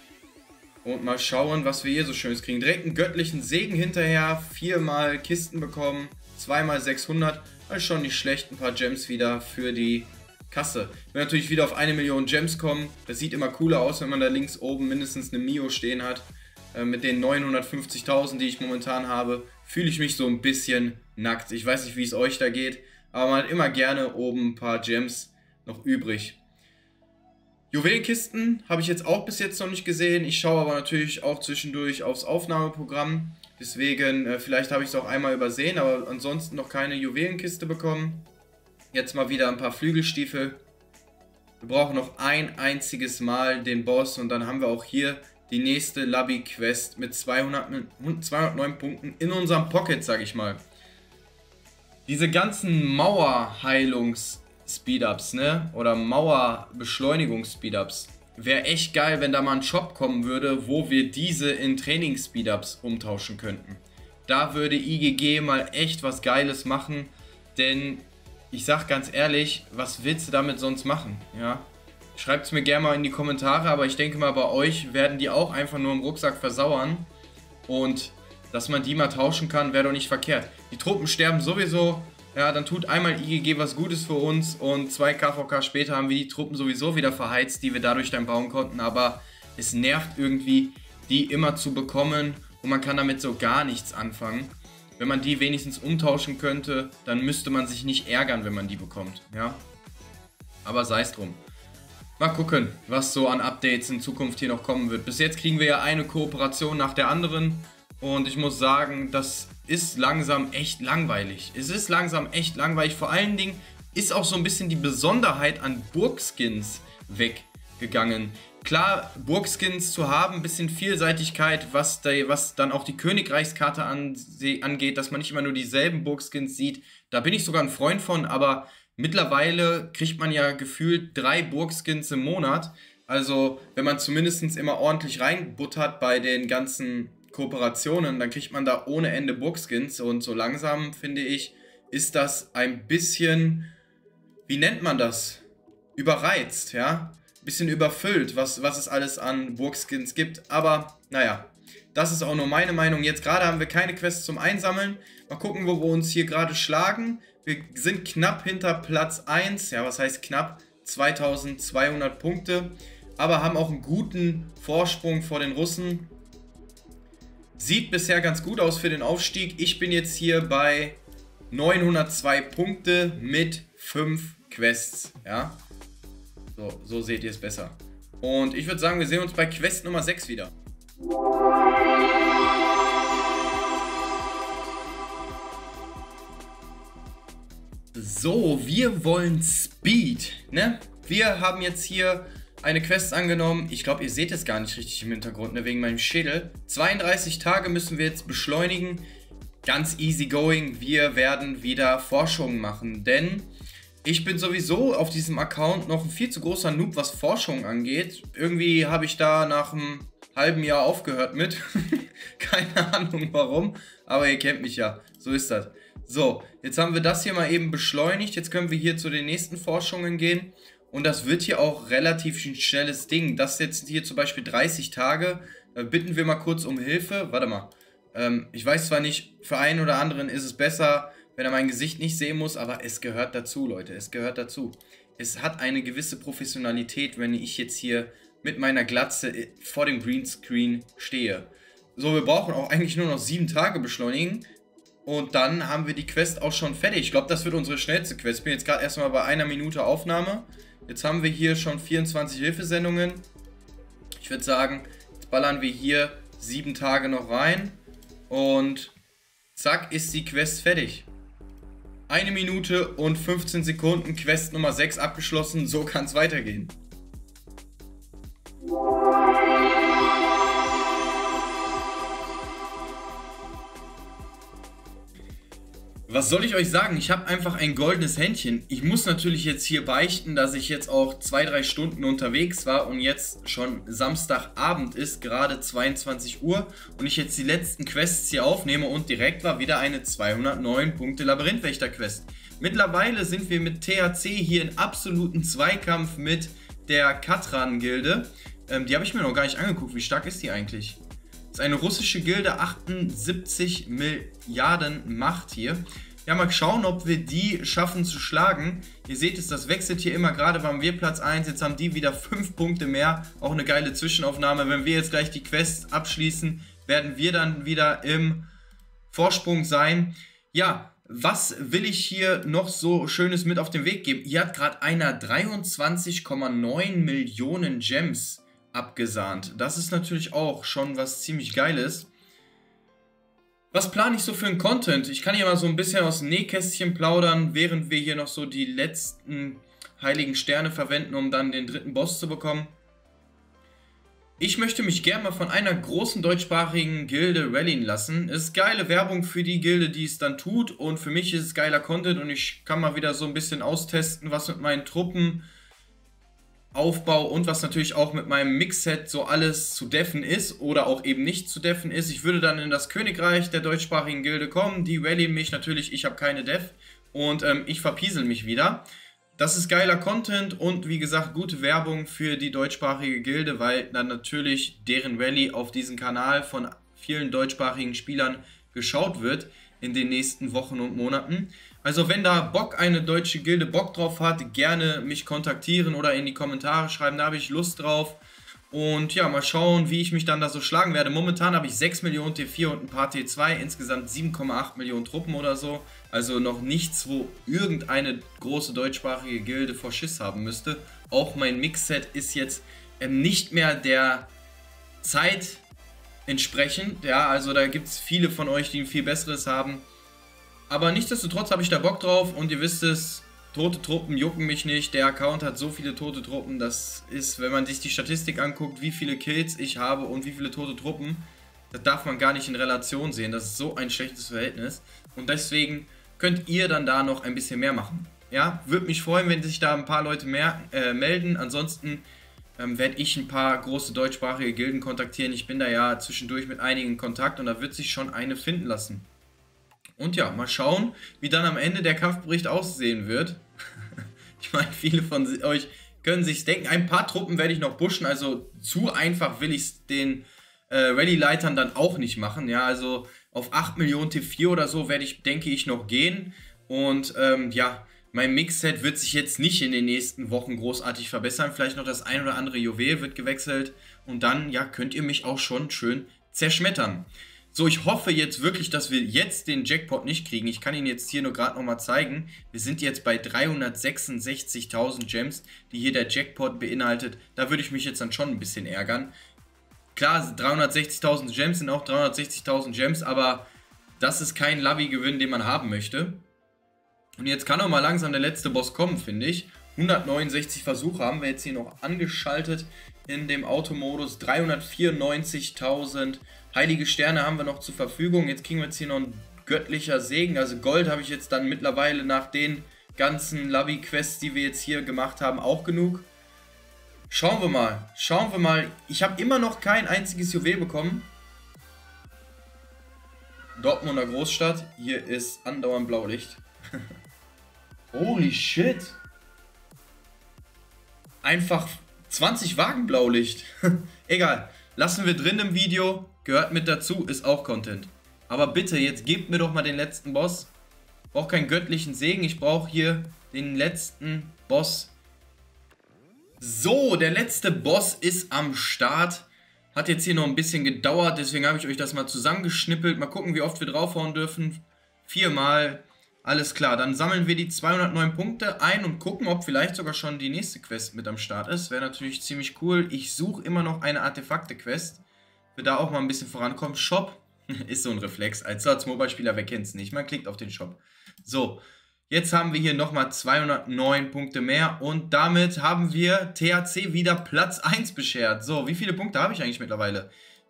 Und mal schauen, was wir hier so Schönes kriegen. Direkt einen göttlichen Segen hinterher, 4-mal Kisten bekommen, 2-mal 600. Das ist schon nicht schlecht, ein paar Gems wieder für die Kasse. Ich will natürlich wieder auf 1 Million Gems kommen. Das sieht immer cooler aus, wenn man da links oben mindestens eine Mio stehen hat. Mit den 950.000, die ich momentan habe, fühle ich mich so ein bisschen nackt. Ich weiß nicht, wie es euch da geht, aber man hat immer gerne oben ein paar Gems noch übrig. Juwelenkisten habe ich jetzt auch bis jetzt noch nicht gesehen. Ich schaue aber natürlich auch zwischendurch aufs Aufnahmeprogramm. Deswegen, vielleicht habe ich es auch einmal übersehen, aber ansonsten noch keine Juwelenkiste bekommen. Jetzt mal wieder ein paar Flügelstiefel. Wir brauchen noch ein einziges Mal den Boss und dann haben wir auch hier die nächste Lobby-Quest mit 209 Punkten in unserem Pocket, sag ich mal. Diese ganzen Mauerheilungs-Speedups, ne? Oder Mauerbeschleunigungs-Speedups. Wäre echt geil, wenn da mal ein Shop kommen würde, wo wir diese in Training-Speedups umtauschen könnten. Da würde IGG mal echt was Geiles machen, denn ich sag ganz ehrlich, was willst du damit sonst machen, ja? Schreibt es mir gerne mal in die Kommentare, aber ich denke mal, bei euch werden die auch einfach nur im Rucksack versauern. Und dass man die mal tauschen kann, wäre doch nicht verkehrt. Die Truppen sterben sowieso, ja, dann tut einmal IGG was Gutes für uns und 2 KVK später haben wir die Truppen sowieso wieder verheizt, die wir dadurch dann bauen konnten. Aber es nervt irgendwie, die immer zu bekommen und man kann damit so gar nichts anfangen. Wenn man die wenigstens umtauschen könnte, dann müsste man sich nicht ärgern, wenn man die bekommt, ja. Aber sei es drum. Mal gucken, was so an Updates in Zukunft hier noch kommen wird. Bis jetzt kriegen wir ja eine Kooperation nach der anderen. Und ich muss sagen, das ist langsam echt langweilig. Es ist langsam echt langweilig. Vor allen Dingen ist auch so ein bisschen die Besonderheit an Burgskins weggegangen. Klar, Burgskins zu haben, ein bisschen Vielseitigkeit, was dann auch die Königreichskarte angeht, dass man nicht immer nur dieselben Burgskins sieht. Da bin ich sogar ein Freund von, aber mittlerweile kriegt man ja gefühlt 3 Burgskins im Monat. Also wenn man zumindest immer ordentlich reinbuttert bei den ganzen Kooperationen, dann kriegt man da ohne Ende Burgskins. Und so langsam, finde ich, ist das ein bisschen, wie nennt man das? Überreizt, ja? Ein bisschen überfüllt, was es alles an Burgskins gibt. Aber naja, das ist auch nur meine Meinung. Jetzt gerade haben wir keine Quests zum Einsammeln. Mal gucken, wo wir uns hier gerade schlagen. Wir sind knapp hinter Platz 1. Ja, was heißt knapp? 2200 Punkte. Aber haben auch einen guten Vorsprung vor den Russen. Sieht bisher ganz gut aus für den Aufstieg. Ich bin jetzt hier bei 902 Punkte mit 5 Quests. Ja, so seht ihr es besser. Und ich würde sagen, wir sehen uns bei Quest Nummer 6 wieder. So, wir wollen Speed, ne? Wir haben jetzt hier eine Quest angenommen. Ich glaube, ihr seht es gar nicht richtig im Hintergrund, ne, wegen meinem Schädel. 32 Tage müssen wir jetzt beschleunigen. Ganz easy going. Wir werden wieder Forschungen machen, denn ich bin sowieso auf diesem Account noch ein viel zu großer Noob, was Forschung angeht. Irgendwie habe ich da nach einem halben Jahr aufgehört mit. Keine Ahnung warum, aber ihr kennt mich ja. So ist das. So, jetzt haben wir das hier mal eben beschleunigt. Jetzt können wir hier zu den nächsten Forschungen gehen. Und das wird hier auch relativ ein schnelles Ding. Das jetzt hier zum Beispiel 30 Tage. Bitten wir mal kurz um Hilfe. Warte mal. Ich weiß zwar nicht, für einen oder anderen ist es besser, wenn er mein Gesicht nicht sehen muss, aber es gehört dazu, Leute. Es gehört dazu. Es hat eine gewisse Professionalität, wenn ich jetzt hier mit meiner Glatze vor dem Greenscreen stehe. So, wir brauchen auch eigentlich nur noch 7 Tage beschleunigen. Und dann haben wir die Quest auch schon fertig. Ich glaube, das wird unsere schnellste Quest. Ich bin jetzt gerade erstmal bei 1 Minute Aufnahme. Jetzt haben wir hier schon 24 Hilfesendungen. Ich würde sagen, jetzt ballern wir hier 7 Tage noch rein. Und zack, ist die Quest fertig. 1 Minute und 15 Sekunden, Quest Nummer 6 abgeschlossen. So kann es weitergehen. Was soll ich euch sagen? Ich habe einfach ein goldenes Händchen. Ich muss natürlich jetzt hier beichten, dass ich jetzt auch 2-3 Stunden unterwegs war und jetzt schon Samstagabend ist, gerade 22 Uhr und ich jetzt die letzten Quests hier aufnehme und direkt war wieder eine 209 Punkte Labyrinthwächter-Quest. Mittlerweile sind wir mit THC hier in absoluten Zweikampf mit der Katran-Gilde. Die habe ich mir noch gar nicht angeguckt. Wie stark ist die eigentlich? Das ist eine russische Gilde, 78 Milliarden Macht hier. Ja, mal schauen, ob wir die schaffen zu schlagen. Ihr seht es, das wechselt hier immer. Gerade waren wir Platz 1, jetzt haben die wieder 5 Punkte mehr. Auch eine geile Zwischenaufnahme. Wenn wir jetzt gleich die Quest abschließen, werden wir dann wieder im Vorsprung sein. Ja, was will ich hier noch so Schönes mit auf den Weg geben? Hier hat gerade einer 23,9 Millionen Gems abgesahnt. Das ist natürlich auch schon was ziemlich Geiles. Was plane ich so für einen Content? Ich kann hier mal so ein bisschen aus dem Nähkästchen plaudern, während wir hier noch so die letzten heiligen Sterne verwenden, um dann den dritten Boss zu bekommen. Ich möchte mich gerne mal von einer großen deutschsprachigen Gilde rallyen lassen. Es ist geile Werbung für die Gilde, die es dann tut, und für mich ist es geiler Content und ich kann mal wieder so ein bisschen austesten, was mit meinen Truppen Aufbau und was natürlich auch mit meinem Mix-Set so alles zu deffen ist oder auch eben nicht zu deffen ist. Ich würde dann in das Königreich der deutschsprachigen Gilde kommen, die rallyen mich natürlich, ich habe keine Def und ich verpiesel mich wieder. Das ist geiler Content und wie gesagt gute Werbung für die deutschsprachige Gilde, weil dann natürlich deren Rallye auf diesem Kanal von vielen deutschsprachigen Spielern geschaut wird in den nächsten Wochen und Monaten. Also wenn da eine deutsche Gilde Bock drauf hat, gerne mich kontaktieren oder in die Kommentare schreiben, da habe ich Lust drauf. Und ja, mal schauen, wie ich mich dann da so schlagen werde. Momentan habe ich 6 Millionen T4 und ein paar T2, insgesamt 7,8 Millionen Truppen oder so. Also noch nichts, wo irgendeine große deutschsprachige Gilde vor Schiss haben müsste. Auch mein Mix-Set ist jetzt nicht mehr der Zeit entsprechend. Ja, also da gibt es viele von euch, die ein viel besseres haben. Aber nichtsdestotrotz habe ich da Bock drauf und ihr wisst es, tote Truppen jucken mich nicht. Der Account hat so viele tote Truppen, das ist, wenn man sich die Statistik anguckt, wie viele Kills ich habe und wie viele tote Truppen, das darf man gar nicht in Relation sehen. Das ist so ein schlechtes Verhältnis und deswegen könnt ihr dann da noch ein bisschen mehr machen. Ja, würde mich freuen, wenn sich da ein paar Leute mehr melden. Ansonsten werde ich ein paar große deutschsprachige Gilden kontaktieren. Ich bin da ja zwischendurch mit einigen in Kontakt und da wird sich schon eine finden lassen. Und ja, mal schauen, wie dann am Ende der Kampfbericht aussehen wird. Ich meine, viele von euch können sich denken, ein paar Truppen werde ich noch pushen, also zu einfach will ich es den Rallye-Leitern dann auch nicht machen. Ja, also auf 8 Millionen T4 oder so werde ich, denke ich, noch gehen. Und ja, mein Mix-Set wird sich jetzt nicht in den nächsten Wochen großartig verbessern. Vielleicht noch das ein oder andere Juwel wird gewechselt. Und dann, ja, könnt ihr mich auch schon schön zerschmettern. So, ich hoffe jetzt wirklich, dass wir jetzt den Jackpot nicht kriegen. Ich kann ihn jetzt hier nur gerade nochmal zeigen. Wir sind jetzt bei 366.000 Gems, die hier der Jackpot beinhaltet. Da würde ich mich jetzt dann schon ein bisschen ärgern. Klar, 360.000 Gems sind auch 360.000 Gems, aber das ist kein Lobby-Gewinn, den man haben möchte. Und jetzt kann auch mal langsam der letzte Boss kommen, finde ich. 169 Versuche haben wir jetzt hier noch angeschaltet in dem Automodus. 394.000 heilige Sterne haben wir noch zur Verfügung. Jetzt kriegen wir jetzt hier noch ein göttlicher Segen. Also Gold habe ich jetzt dann mittlerweile nach den ganzen Lobby-Quests, die wir jetzt hier gemacht haben, auch genug. Schauen wir mal. Schauen wir mal. Ich habe immer noch kein einziges Juwel bekommen. Dortmunder Großstadt. Hier ist andauernd Blaulicht. Holy shit. Einfach 20 Wagen Blaulicht. Egal. Lassen wir drin im Video. Gehört mit dazu. Ist auch Content. Aber bitte, jetzt gebt mir doch mal den letzten Boss. Ich brauche keinen göttlichen Segen. Ich brauche hier den letzten Boss. So, der letzte Boss ist am Start. Hat jetzt hier noch ein bisschen gedauert. Deswegen habe ich euch das mal zusammengeschnippelt. Mal gucken, wie oft wir draufhauen dürfen. 4-mal. Alles klar, dann sammeln wir die 209 Punkte ein und gucken, ob vielleicht sogar schon die nächste Quest mit am Start ist. Wäre natürlich ziemlich cool. Ich suche immer noch eine Artefakte-Quest. Wir da auch mal ein bisschen vorankommen. Shop ist so ein Reflex. Als Mobile-Spieler, wer kennt es nicht? Man klickt auf den Shop. So, jetzt haben wir hier nochmal 209 Punkte mehr. Und damit haben wir THC wieder Platz 1 beschert. So, wie viele Punkte habe ich eigentlich mittlerweile?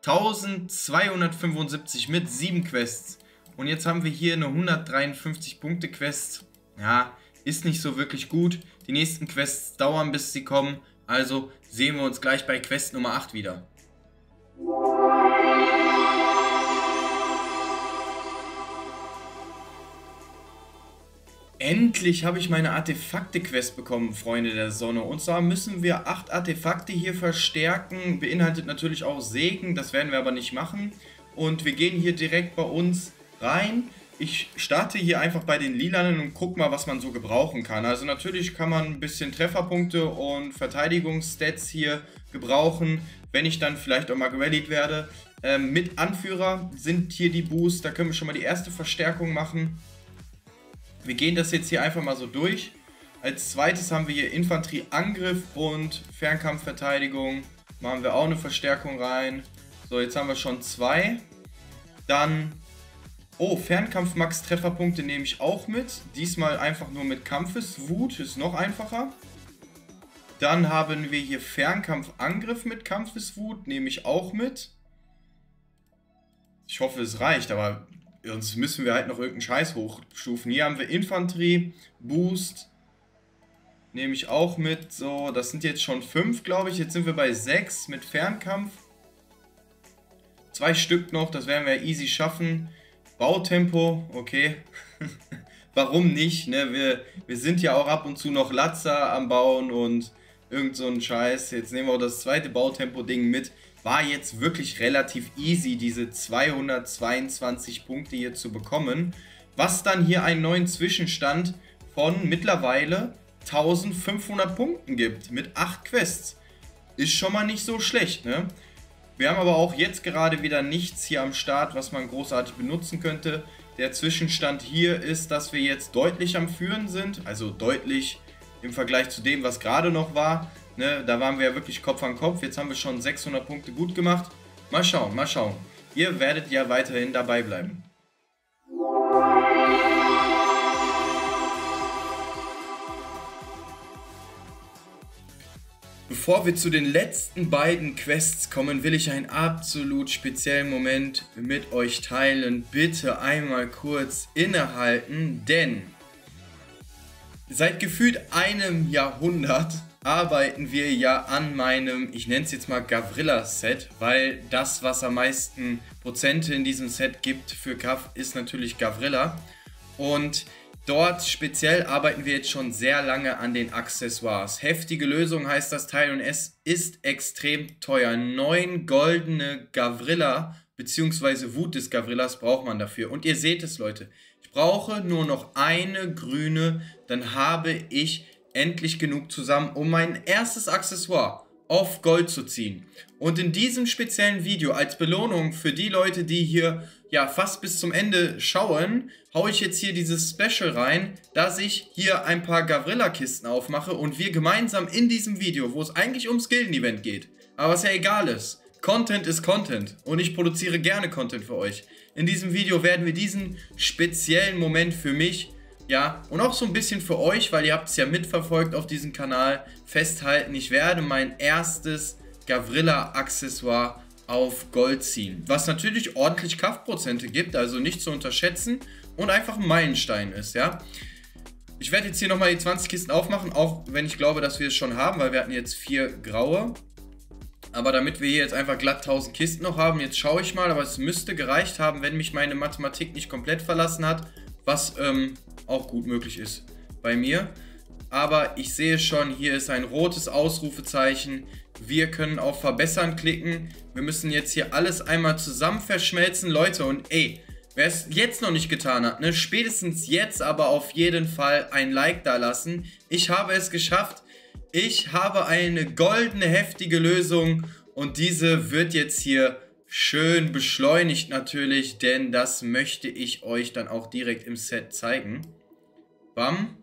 1275 mit 7 Quests. Und jetzt haben wir hier eine 153-Punkte-Quest. Ja, ist nicht so wirklich gut. Die nächsten Quests dauern, bis sie kommen. Also sehen wir uns gleich bei Quest Nummer 8 wieder. Endlich habe ich meine Artefakte-Quest bekommen, Freunde der Sonne. Und zwar müssen wir 8 Artefakte hier verstärken. Beinhaltet natürlich auch Segen, das werden wir aber nicht machen. Und wir gehen hier direkt bei uns rein. Ich starte hier einfach bei den Lilanen und guck mal, was man so gebrauchen kann. Also natürlich kann man ein bisschen Trefferpunkte und Verteidigungsstats hier gebrauchen, wenn ich dann vielleicht auch mal gerallied werde. Mit Anführer sind hier die Boosts, da können wir schon mal die erste Verstärkung machen. Wir gehen das jetzt hier einfach mal so durch. Als zweites haben wir hier Infanterieangriff und Fernkampfverteidigung. Machen wir auch eine Verstärkung rein. So, jetzt haben wir schon 2. Dann, oh, Fernkampf-Max-Trefferpunkte nehme ich auch mit. Diesmal einfach nur mit Kampfeswut, ist noch einfacher. Dann haben wir hier Fernkampfangriff mit Kampfeswut, nehme ich auch mit. Ich hoffe, es reicht, aber sonst müssen wir halt noch irgendeinen Scheiß hochstufen. Hier haben wir Infanterie, Boost, nehme ich auch mit. So, das sind jetzt schon 5, glaube ich. Jetzt sind wir bei 6 mit Fernkampf. 2 Stück noch, das werden wir easy schaffen. Bautempo, okay. Warum nicht, ne? Wir sind ja auch ab und zu noch Latzer am Bauen und irgend so ein Scheiß. Jetzt nehmen wir auch das zweite Bautempo-Ding mit. War jetzt wirklich relativ easy, diese 222 Punkte hier zu bekommen. Was dann hier einen neuen Zwischenstand von mittlerweile 1500 Punkten gibt. Mit 8 Quests. Ist schon mal nicht so schlecht, ne? Wir haben aber auch jetzt gerade wieder nichts hier am Start, was man großartig benutzen könnte. Der Zwischenstand hier ist, dass wir jetzt deutlich am Führen sind. Also deutlich im Vergleich zu dem, was gerade noch war. Ne, da waren wir ja wirklich Kopf an Kopf. Jetzt haben wir schon 600 Punkte gut gemacht. Mal schauen, mal schauen. Ihr werdet ja weiterhin dabei bleiben. Bevor wir zu den letzten beiden Quests kommen, will ich einen absolut speziellen Moment mit euch teilen. Bitte einmal kurz innehalten, denn seit gefühlt einem Jahrhundert arbeiten wir ja an meinem, ich nenne es jetzt mal Gavrilla-Set, weil das, was am meisten Prozente in diesem Set gibt für Gav, ist natürlich Gavrilla. Und dort speziell arbeiten wir jetzt schon sehr lange an den Accessoires. Heftige Lösung heißt das Teil und es ist extrem teuer. 9 goldene Gavrilla bzw. Wut des Gavrillas braucht man dafür. Und ihr seht es, Leute. Ich brauche nur noch eine grüne, dann habe ich endlich genug zusammen, um mein erstes Accessoire auf Gold zu ziehen. Und in diesem speziellen Video als Belohnung für die Leute, die hier ja fast bis zum Ende schauen, haue ich jetzt hier dieses Special rein, dass ich hier ein paar Gavrilla-Kisten aufmache und wir gemeinsam in diesem Video, wo es eigentlich ums Gilden-Event geht, aber was ja egal ist, Content ist Content und ich produziere gerne Content für euch. In diesem Video werden wir diesen speziellen Moment für mich, ja, und auch so ein bisschen für euch, weil ihr habt es ja mitverfolgt auf diesem Kanal, festhalten. Ich werde mein erstes Gavrilla-Accessoire auf Gold ziehen. Was natürlich ordentlich Kraftprozente gibt, also nicht zu unterschätzen und einfach ein Meilenstein ist, ja. Ich werde jetzt hier nochmal die 20 Kisten aufmachen, auch wenn ich glaube, dass wir es schon haben, weil wir hatten jetzt 4 graue. Aber damit wir hier jetzt einfach glatt 1000 Kisten noch haben, jetzt schaue ich mal, aber es müsste gereicht haben, wenn mich meine Mathematik nicht komplett verlassen hat, was auch gut möglich ist bei mir. Aber ich sehe schon, hier ist ein rotes Ausrufezeichen. Wir können auf Verbessern klicken. Wir müssen jetzt hier alles einmal zusammen verschmelzen. Leute, und ey, wer es jetzt noch nicht getan hat, ne, spätestens jetzt aber auf jeden Fall ein Like da lassen. Ich habe es geschafft. Ich habe eine goldene, heftige Lösung und diese wird jetzt hier schön beschleunigt natürlich, denn das möchte ich euch dann auch direkt im Set zeigen. Bam.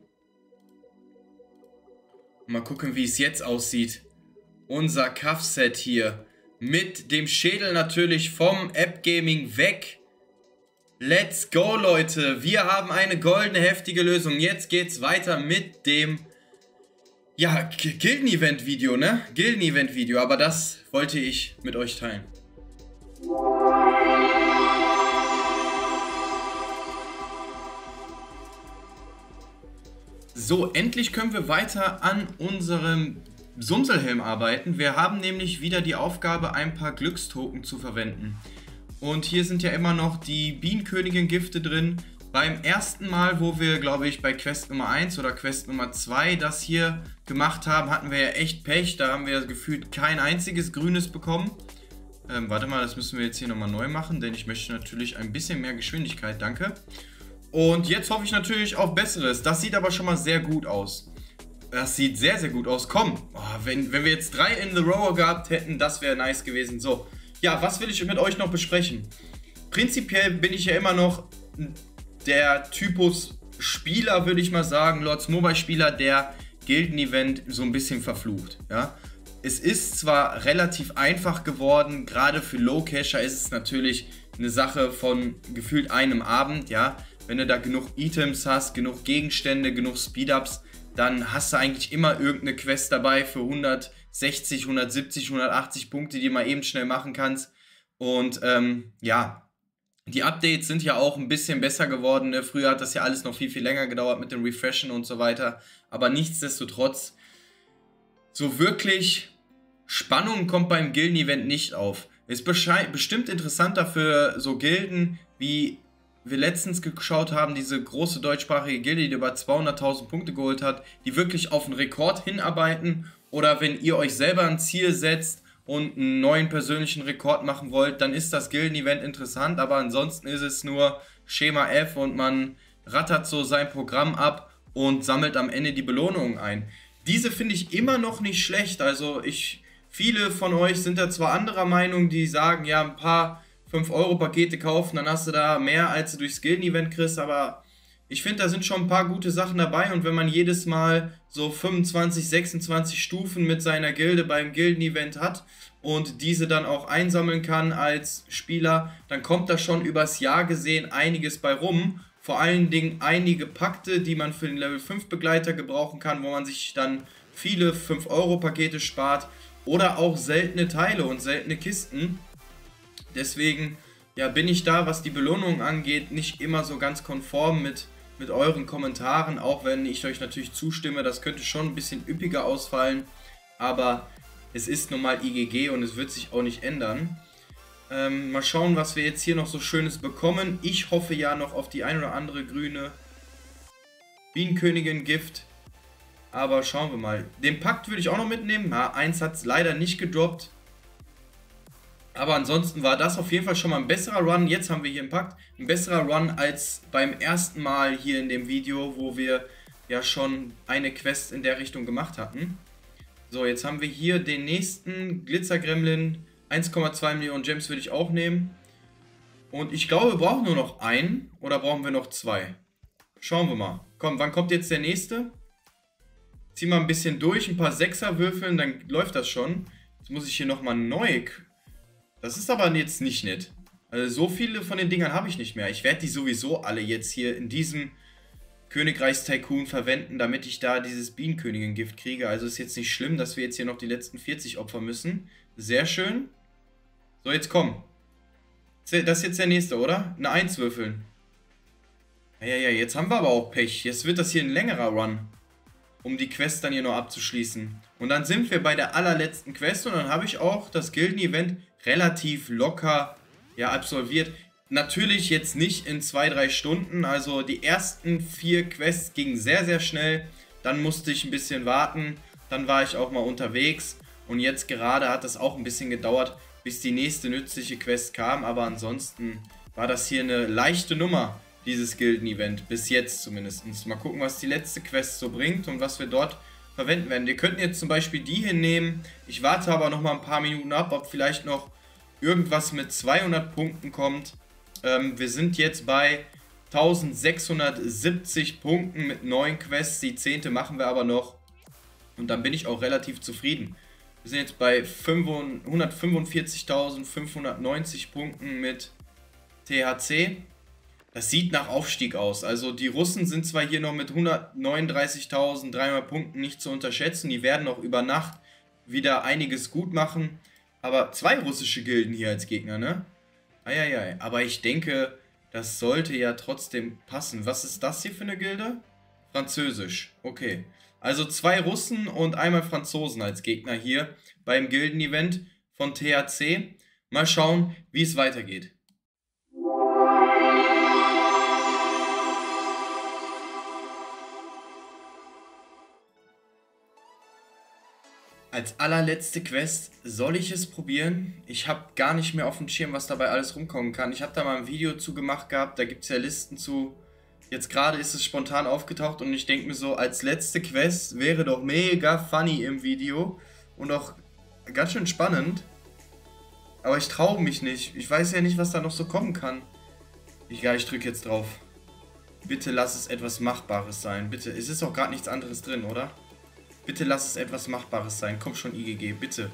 Mal gucken, wie es jetzt aussieht. Unser Kaff-Set hier. Mit dem Schädel natürlich vom App Gaming weg. Let's go, Leute. Wir haben eine goldene, heftige Lösung. Jetzt geht's weiter mit dem, ja, Gilden-Event-Video, ne? Gilden-Event-Video. Aber das wollte ich mit euch teilen. So, endlich können wir weiter an unserem Sumselhelm arbeiten. Wir haben nämlich wieder die Aufgabe, ein paar Glückstoken zu verwenden. Und hier sind ja immer noch die Bienenkönigin-Gifte drin. Beim ersten Mal, wo wir, glaube ich, bei Quest Nummer 1 oder Quest Nummer 2 das hier gemacht haben, hatten wir ja echt Pech. Da haben wir gefühlt kein einziges Grünes bekommen. Warte mal, das müssen wir jetzt hier nochmal neu machen, denn ich möchte natürlich ein bisschen mehr Geschwindigkeit, danke. Und jetzt hoffe ich natürlich auf Besseres. Das sieht aber schon mal sehr gut aus. Das sieht sehr, sehr gut aus. Komm, wenn wir jetzt 3 in the row gehabt hätten, das wäre nice gewesen. So, ja, was will ich mit euch noch besprechen? Prinzipiell bin ich ja immer noch der Typus Spieler, würde ich mal sagen, Lords Mobile Spieler, der Gilden-Event so ein bisschen verflucht. Ja? Es ist zwar relativ einfach geworden, gerade für Low-Cacher ist es natürlich eine Sache von gefühlt einem Abend. Ja? Wenn du da genug Items hast, genug Gegenstände, genug Speed-Ups, dann hast du eigentlich immer irgendeine Quest dabei für 160, 170, 180 Punkte, die du mal eben schnell machen kannst. Und ja, die Updates sind ja auch ein bisschen besser geworden. Ne? Früher hat das ja alles noch viel, viel länger gedauert mit dem Refreshen und so weiter. Aber nichtsdestotrotz, so wirklich Spannung kommt beim Gilden-Event nicht auf. Ist bestimmt interessanter für so Gilden, wie wir letztens geschaut haben, diese große deutschsprachige Gilde, die über 200.000 Punkte geholt hat, die wirklich auf einen Rekord hinarbeiten. Oder wenn ihr euch selber ein Ziel setzt und einen neuen persönlichen Rekord machen wollt, dann ist das Gilden-Event interessant, aber ansonsten ist es nur Schema F und man rattert so sein Programm ab und sammelt am Ende die Belohnungen ein. Diese finde ich immer noch nicht schlecht, also viele von euch sind da zwar anderer Meinung, die sagen, ja, ein paar 5-Euro-Pakete kaufen, dann hast du da mehr, als du durchs Gilden-Event kriegst, aber ich finde, da sind schon ein paar gute Sachen dabei und wenn man jedes Mal so 25, 26 Stufen mit seiner Gilde beim Gilden-Event hat und diese dann auch einsammeln kann als Spieler, dann kommt da schon übers Jahr gesehen einiges bei rum. Vor allen Dingen einige Pakte, die man für den Level 5 Begleiter gebrauchen kann, wo man sich dann viele 5-Euro-Pakete spart oder auch seltene Teile und seltene Kisten. Deswegen ja, bin ich da, was die Belohnung angeht, nicht immer so ganz konform mit euren Kommentaren, auch wenn ich euch natürlich zustimme, das könnte schon ein bisschen üppiger ausfallen, aber es ist nun mal IGG und es wird sich auch nicht ändern. Mal schauen, was wir jetzt hier noch so Schönes bekommen. Ich hoffe ja noch auf die ein oder andere grüne Bienenkönigin-Gift, aber schauen wir mal. Den Pakt würde ich auch noch mitnehmen, eins hat es leider nicht gedroppt. Aber ansonsten war das auf jeden Fall schon mal ein besserer Run. Jetzt haben wir hier einen Pakt. Ein besserer Run als beim ersten Mal hier in dem Video, wo wir ja schon eine Quest in der Richtung gemacht hatten. So, jetzt haben wir hier den nächsten Glitzer-Gremlin. 1,2 Millionen Gems würde ich auch nehmen. Und ich glaube, wir brauchen nur noch einen. Oder brauchen wir noch zwei? Schauen wir mal. Komm, wann kommt jetzt der nächste? Zieh mal ein bisschen durch. Ein paar Sechser würfeln, dann läuft das schon. Jetzt muss ich hier nochmal neu... Das ist aber jetzt nicht nett. Also so viele von den Dingern habe ich nicht mehr. Ich werde die sowieso alle jetzt hier in diesem Königreichs-Tycoon verwenden, damit ich da dieses Bienenkönigin-Gift kriege. Also ist jetzt nicht schlimm, dass wir jetzt hier noch die letzten 40 opfern müssen. Sehr schön. So, jetzt komm. Das ist jetzt der nächste, oder? Eine 1 würfeln. Ja, jetzt haben wir aber auch Pech. Jetzt wird das hier ein längerer Run, um die Quest dann hier noch abzuschließen. Und dann sind wir bei der allerletzten Quest und dann habe ich auch das Gilden-Event relativ locker ja, absolviert. Natürlich jetzt nicht in 2-3 Stunden, also die ersten 4 Quests gingen sehr, sehr schnell. Dann musste ich ein bisschen warten, dann war ich auch mal unterwegs und jetzt gerade hat es auch ein bisschen gedauert, bis die nächste nützliche Quest kam. Aber ansonsten war das hier eine leichte Nummer, dieses Gilden-Event, bis jetzt zumindest. Mal gucken, was die letzte Quest so bringt und was wir dort verwenden werden. Wir könnten jetzt zum Beispiel die hinnehmen. Ich warte aber noch mal ein paar Minuten ab, ob vielleicht noch irgendwas mit 200 Punkten kommt. Wir sind jetzt bei 1670 Punkten mit 9 Quests. Die 10. machen wir aber noch. Und dann bin ich auch relativ zufrieden. Wir sind jetzt bei 145.590 Punkten mit THC. Das sieht nach Aufstieg aus. Also die Russen sind zwar hier noch mit 139.300 Punkten nicht zu unterschätzen. Die werden auch über Nacht wieder einiges gut machen. Aber 2 russische Gilden hier als Gegner, ne? Eieiei. Aber ich denke, das sollte ja trotzdem passen. Was ist das hier für eine Gilde? Französisch. Okay. Also 2 Russen und einmal Franzosen als Gegner hier beim Gilden-Event von THC. Mal schauen, wie es weitergeht. Als allerletzte Quest, soll ich es probieren? Ich habe gar nicht mehr auf dem Schirm, was dabei alles rumkommen kann. Ich habe da mal ein Video zu gemacht gehabt, da gibt es ja Listen zu. Jetzt gerade ist es spontan aufgetaucht und ich denke mir so, als letzte Quest wäre doch mega funny im Video und auch ganz schön spannend. Aber ich traue mich nicht. Ich weiß ja nicht, was da noch so kommen kann. Ich drücke jetzt drauf. Bitte lass es etwas Machbares sein. Bitte. Es ist auch gerade nichts anderes drin, oder? Bitte lass es etwas Machbares sein. Komm schon, IGG, bitte.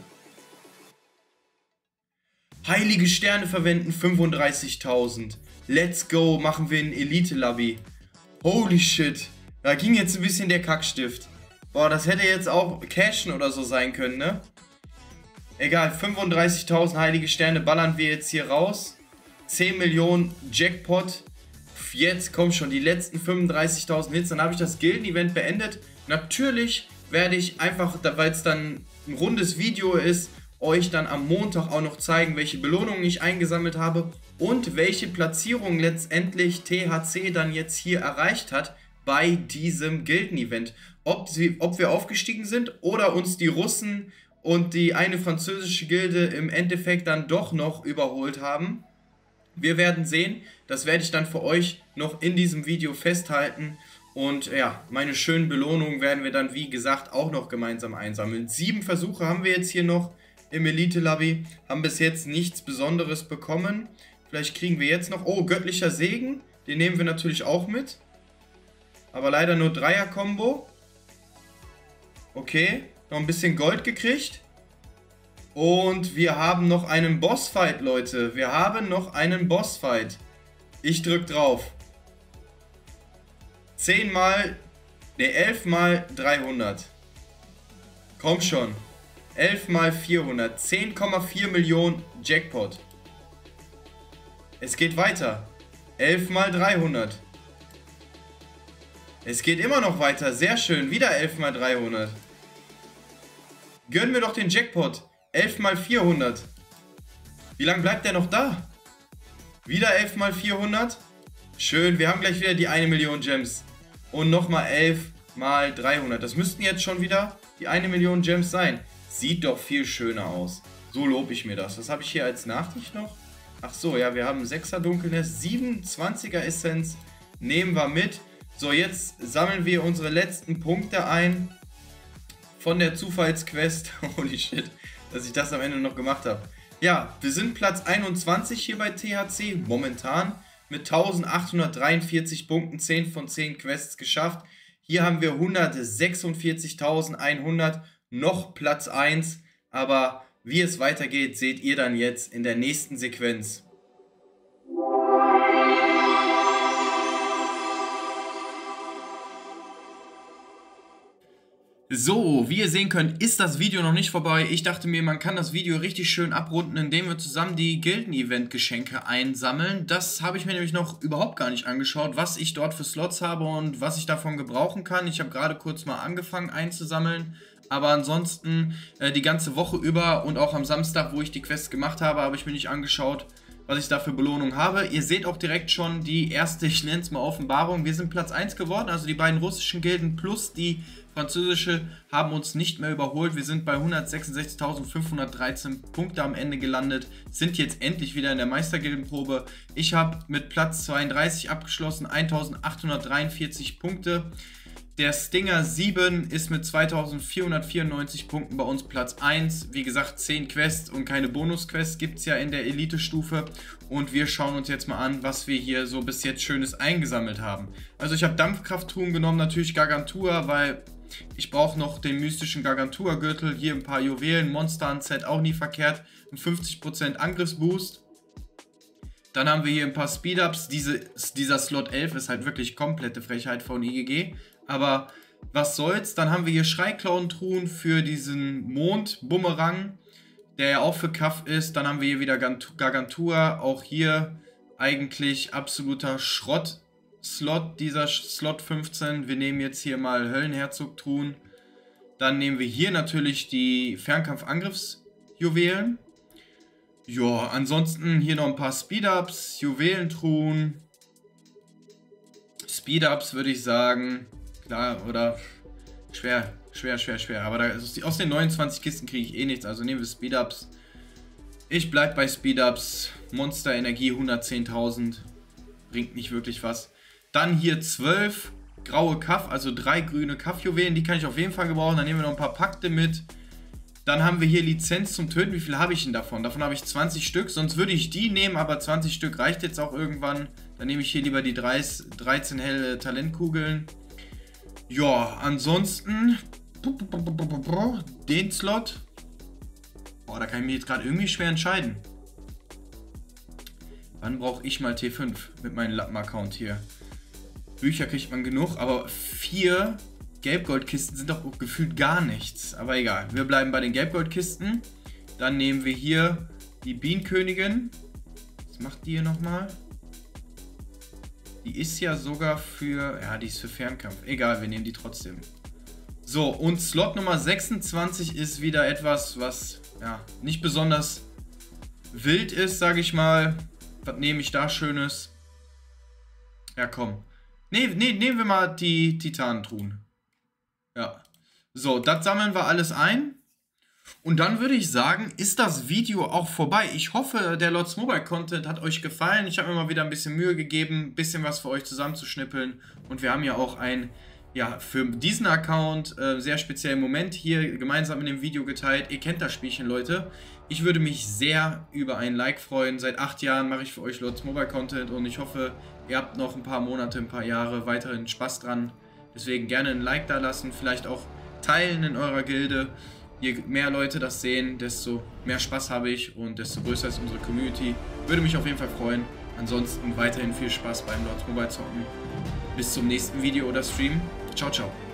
Heilige Sterne verwenden 35.000. Let's go, machen wir ein Elite-Lobby. Holy shit. Da ging jetzt ein bisschen der Kackstift. Boah, das hätte jetzt auch Cashen oder so sein können, ne? Egal, 35.000 heilige Sterne ballern wir jetzt hier raus. 10 Millionen Jackpot. Jetzt komm schon, die letzten 35.000 Hits. Dann habe ich das Gilden-Event beendet. Natürlich werde ich einfach, weil es dann ein rundes Video ist, euch dann am Montag auch noch zeigen, welche Belohnungen ich eingesammelt habe und welche Platzierung letztendlich THC dann jetzt hier erreicht hat bei diesem Gilden-Event. Ob wir aufgestiegen sind oder uns die Russen und die eine französische Gilde im Endeffekt dann doch noch überholt haben. Wir werden sehen, das werde ich dann für euch noch in diesem Video festhalten. Und ja, meine schönen Belohnungen werden wir dann, wie gesagt, auch noch gemeinsam einsammeln. 7 Versuche haben wir jetzt hier noch im Elite-Lobby, haben bis jetzt nichts Besonderes bekommen. Vielleicht kriegen wir jetzt noch, oh, göttlicher Segen, den nehmen wir natürlich auch mit. Aber leider nur Dreier-Kombo. Okay, noch ein bisschen Gold gekriegt. Und wir haben noch einen Bossfight, Leute. Wir haben noch einen Bossfight. Ich drück drauf. 11 mal 300. Komm schon. 11 mal 400. 10,4 Millionen Jackpot. Es geht weiter. 11 mal 300. Es geht immer noch weiter. Sehr schön. Wieder 11 mal 300. Gönnen wir doch den Jackpot. 11 mal 400. Wie lange bleibt der noch da? Wieder 11 mal 400. Schön, wir haben gleich wieder die 1 Million Gems. Und nochmal 11 mal 300. Das müssten jetzt schon wieder die 1 Million Gems sein. Sieht doch viel schöner aus. So lobe ich mir das. Was habe ich hier als Nachricht noch? Ach so, ja, wir haben 6er Dunkelness, 27er Essenz. Nehmen wir mit. So, jetzt sammeln wir unsere letzten Punkte ein von der Zufallsquest. Holy shit, dass ich das am Ende noch gemacht habe. Ja, wir sind Platz 21 hier bei THC momentan mit 1843 Punkten, 10 von 10 Quests geschafft. Hier haben wir 146.100, noch Platz 1, aber wie es weitergeht, seht ihr dann jetzt in der nächsten Sequenz. So, wie ihr sehen könnt, ist das Video noch nicht vorbei. Ich dachte mir, man kann das Video richtig schön abrunden, indem wir zusammen die Gilden-Event-Geschenke einsammeln. Das habe ich mir nämlich noch überhaupt gar nicht angeschaut, was ich dort für Slots habe und was ich davon gebrauchen kann. Ich habe gerade kurz mal angefangen einzusammeln, aber ansonsten die ganze Woche über und auch am Samstag, wo ich die Quests gemacht habe, habe ich mir nicht angeschaut, was ich da für Belohnung habe. Ihr seht auch direkt schon die erste, ich nenne es mal Offenbarung. Wir sind Platz 1 geworden, also die beiden russischen Gilden plus die französische haben uns nicht mehr überholt. Wir sind bei 166.513 Punkte am Ende gelandet, sind jetzt endlich wieder in der Meistergildenprobe. Ich habe mit Platz 32 abgeschlossen, 1.843 Punkte. Der Stinger 7 ist mit 2.494 Punkten bei uns Platz 1. Wie gesagt, 10 Quests und keine Bonusquests gibt es ja in der Elite-Stufe. Und wir schauen uns jetzt mal an, was wir hier so bis jetzt Schönes eingesammelt haben. Also ich habe Dampfkrafttruhen genommen, natürlich Gargantua, weil ich brauche noch den mystischen Gargantua-Gürtel. Hier ein paar Juwelen, Monster an Set, auch nie verkehrt. Und 50% Angriffsboost. Dann haben wir hier ein paar Speed-Ups. Dieser Slot 11 ist halt wirklich komplette Frechheit von IGG. Aber was soll's. Dann haben wir hier Schreiklauen-Truhen für diesen Mond-Bumerang, der ja auch für Kaff ist. Dann haben wir hier wieder Gargantua. Auch hier eigentlich absoluter Schrott-Slot, dieser Slot 15. Wir nehmen jetzt hier mal Höllenherzog-Truhen. Dann nehmen wir hier natürlich die Fernkampf-Angriffsjuwelen. Ja, ansonsten hier noch ein paar Speed-Ups, Juwelentruhen. Speed-Ups würde ich sagen. Klar, oder schwer. Aber aus den 29 Kisten kriege ich eh nichts, also nehmen wir Speed-Ups. Ich bleibe bei Speed-Ups. Monster Energie 110.000. Bringt nicht wirklich was. Dann hier 12 graue Kaff, also 3 grüne Kaffjuwelen, die kann ich auf jeden Fall gebrauchen. Dann nehmen wir noch ein paar Pakte mit. Dann haben wir hier Lizenz zum Töten. Wie viel habe ich denn davon? Davon habe ich 20 Stück, sonst würde ich die nehmen, aber 20 Stück reicht jetzt auch irgendwann. Dann nehme ich hier lieber die 13 helle Talentkugeln. Ja, ansonsten den Slot. Boah, da kann ich mich jetzt gerade irgendwie schwer entscheiden. Wann brauche ich mal T5 mit meinem Lappen-Account hier? Bücher kriegt man genug, aber 4 Gelbgoldkisten sind doch gefühlt gar nichts. Aber egal, wir bleiben bei den Gelbgoldkisten. Dann nehmen wir hier die Bienenkönigin. Was macht die hier nochmal? Die ist ja sogar für... Ja, die ist für Fernkampf. Egal, wir nehmen die trotzdem. So, und Slot Nummer 26 ist wieder etwas, was ja nicht besonders wild ist, sage ich mal. Was nehme ich da Schönes? Ja, komm. Nehmen wir mal die Titanentruhen. Ja. So, das sammeln wir alles ein. Und dann würde ich sagen, ist das Video auch vorbei. Ich hoffe, der Lords Mobile Content hat euch gefallen. Ich habe mir mal wieder ein bisschen Mühe gegeben, ein bisschen was für euch zusammenzuschnippeln. Und wir haben ja auch ein, ja, für diesen Account sehr speziellen Moment hier gemeinsam in dem Video geteilt. Ihr kennt das Spielchen, Leute. Ich würde mich sehr über ein Like freuen. Seit 8 Jahren mache ich für euch Lords Mobile Content und ich hoffe, ihr habt noch ein paar Monate, ein paar Jahre weiterhin Spaß dran. Deswegen gerne ein Like da lassen, vielleicht auch teilen in eurer Gilde. Je mehr Leute das sehen, desto mehr Spaß habe ich und desto größer ist unsere Community. Würde mich auf jeden Fall freuen. Ansonsten weiterhin viel Spaß beim Lords Mobile Zocken. Bis zum nächsten Video oder Stream. Ciao, ciao.